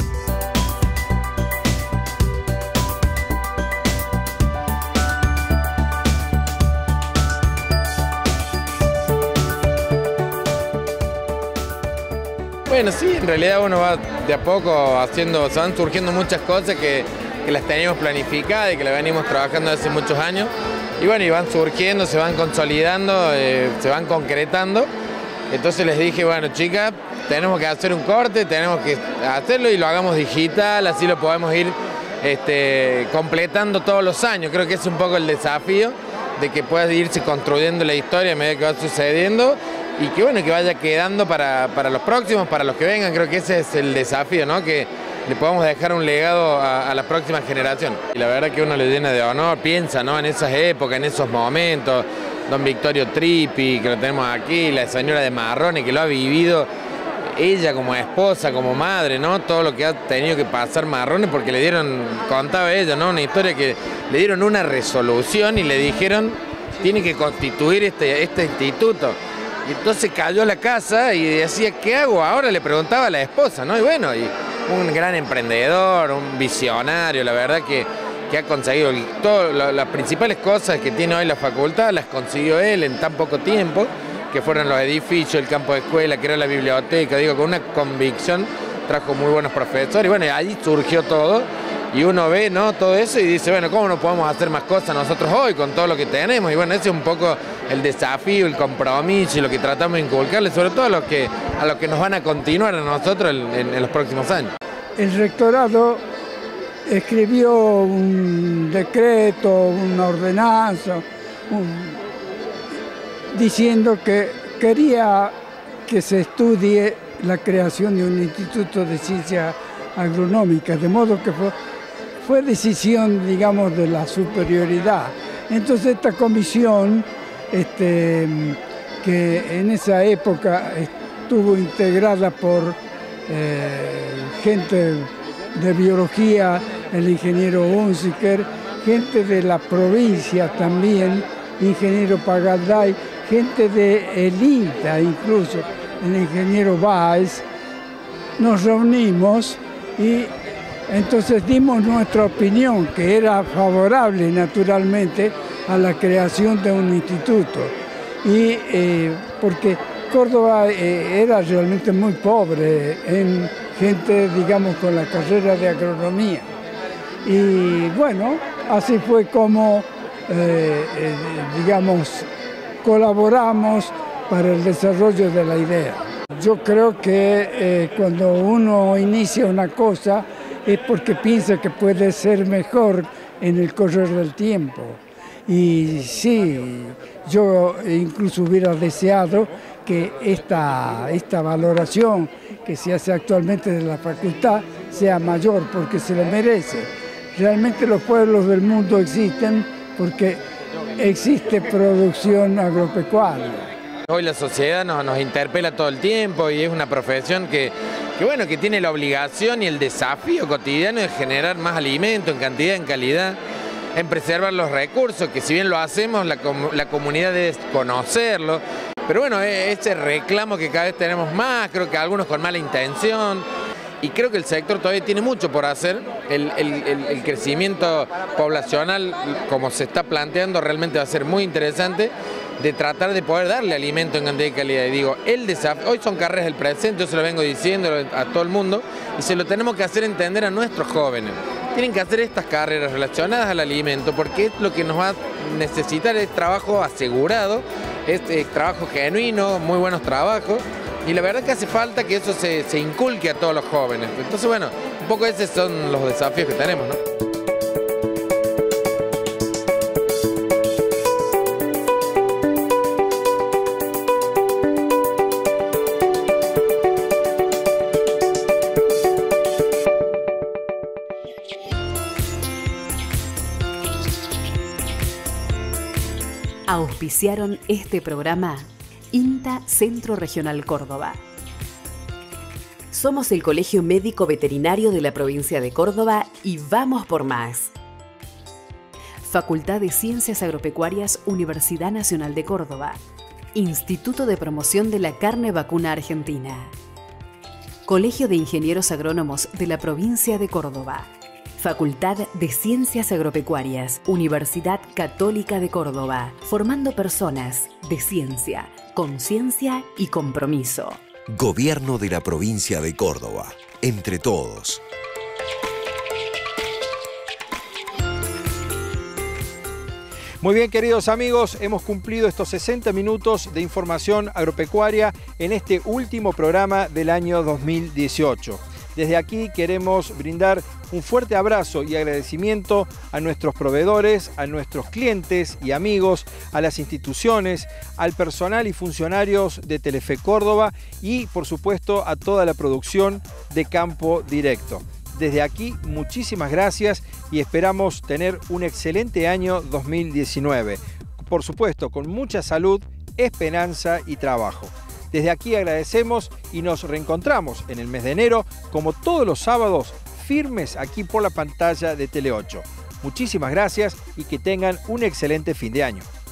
S14: Bueno, sí, en realidad uno va de a poco haciendo, se van surgiendo muchas cosas que, que las teníamos planificadas y que las venimos trabajando hace muchos años. Y bueno, y van surgiendo, se van consolidando, eh, se van concretando. Entonces les dije, bueno, chicas, tenemos que hacer un corte, tenemos que hacerlo y lo hagamos digital, así lo podemos ir este, completando todos los años. Creo que ese es un poco el desafío de que puedas irse construyendo la historia a medida que va sucediendo. Y que bueno, que vaya quedando para, para los próximos, para los que vengan. Creo que ese es el desafío, ¿no? Que le podamos dejar un legado a, a la próxima generación. Y la verdad que uno le llena de honor, piensa, ¿no? En esas épocas, en esos momentos. Don Victorio Trippi, que lo tenemos aquí, la señora de Marrone, que lo ha vivido ella como esposa, como madre, ¿no? Todo lo que ha tenido que pasar Marrone, porque le dieron, contaba ella, ¿no? Una historia que le dieron una resolución y le dijeron, tiene que constituir este, este instituto. Y entonces cayó a la casa y decía, ¿qué hago ahora? Le preguntaba a la esposa, ¿no? Y bueno, y un gran emprendedor, un visionario, la verdad que, que ha conseguido todo, lo, las principales cosas que tiene hoy la facultad, las consiguió él en tan poco tiempo, que fueron los edificios, el campo de escuela, creó la biblioteca, digo, con una convicción, trajo muy buenos profesores, y bueno, ahí surgió todo. Y uno ve, ¿no?, todo eso y dice, bueno, ¿cómo no podemos hacer más cosas nosotros hoy con todo lo que tenemos? Y bueno, ese es un poco el desafío, el compromiso y lo que tratamos de inculcarle, sobre todo a los que, a los que nos van a continuar a nosotros en, en, en los próximos años.
S12: El rectorado escribió un decreto, una ordenanza, un, diciendo que quería que se estudie la creación de un instituto de ciencia agronómica, de modo que fue, fue decisión, digamos, de la superioridad. Entonces esta comisión, este, que en esa época estuvo integrada por eh, gente de biología, el ingeniero Unziker, gente de la provincia también, ingeniero Pagalday, gente de el INTA incluso, el ingeniero Báez, nos reunimos y entonces dimos nuestra opinión, que era favorable naturalmente a la creación de un instituto. Y eh, porque Córdoba eh, era realmente muy pobre en gente, digamos, con la carrera de agronomía. Y bueno, así fue como, eh, eh, digamos, colaboramos para el desarrollo de la idea. Yo creo que eh, cuando uno inicia una cosa es porque piensa que puede ser mejor en el correr del tiempo. Y sí, yo incluso hubiera deseado que esta, esta valoración que se hace actualmente de la facultad sea mayor, porque se lo merece. Realmente los pueblos del mundo existen porque existe producción agropecuaria.
S14: Hoy la sociedad nos, nos interpela todo el tiempo y es una profesión que, que, bueno, que tiene la obligación y el desafío cotidiano de generar más alimento en cantidad, en calidad, en preservar los recursos, que si bien lo hacemos, la, la comunidad debe conocerlo. Pero bueno, ese reclamo que cada vez tenemos más, creo que algunos con mala intención, y creo que el sector todavía tiene mucho por hacer. El, el, el, el crecimiento poblacional, como se está planteando, realmente va a ser muy interesante, de tratar de poder darle alimento en cantidad y calidad. Y digo, el desafío, hoy son carreras del presente, yo se lo vengo diciendo a todo el mundo, y se lo tenemos que hacer entender a nuestros jóvenes. Tienen que hacer estas carreras relacionadas al alimento, porque es lo que nos va a necesitar, es trabajo asegurado, es, es trabajo genuino, muy buenos trabajos, y la verdad que hace falta que eso se, se inculque a todos los jóvenes. Entonces, bueno, un poco esos son los desafíos que tenemos, ¿no?
S2: Auspiciaron este programa INTA Centro Regional Córdoba. Somos el Colegio Médico Veterinario de la provincia de Córdoba y vamos por más. Facultad de Ciencias Agropecuarias, Universidad Nacional de Córdoba. Instituto de Promoción de la Carne Vacuna Argentina. Colegio de Ingenieros Agrónomos de la provincia de Córdoba. Facultad de Ciencias Agropecuarias, Universidad Católica de Córdoba, formando personas de ciencia, conciencia y compromiso.
S3: Gobierno de la provincia de Córdoba, entre todos.
S1: Muy bien, queridos amigos, hemos cumplido estos sesenta minutos de información agropecuaria en este último programa del año dos mil dieciocho. Desde aquí queremos brindar un fuerte abrazo y agradecimiento a nuestros proveedores, a nuestros clientes y amigos, a las instituciones, al personal y funcionarios de Telefe Córdoba y, por supuesto, a toda la producción de Campo Directo. Desde aquí, muchísimas gracias y esperamos tener un excelente año dos mil diecinueve. Por supuesto, con mucha salud, esperanza y trabajo. Desde aquí agradecemos y nos reencontramos en el mes de enero, como todos los sábados, firmes aquí por la pantalla de Tele ocho. Muchísimas gracias y que tengan un excelente fin de año.